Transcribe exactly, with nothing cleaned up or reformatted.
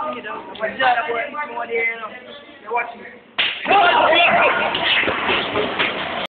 You know, my dad, boy, more there, you know. They're watching.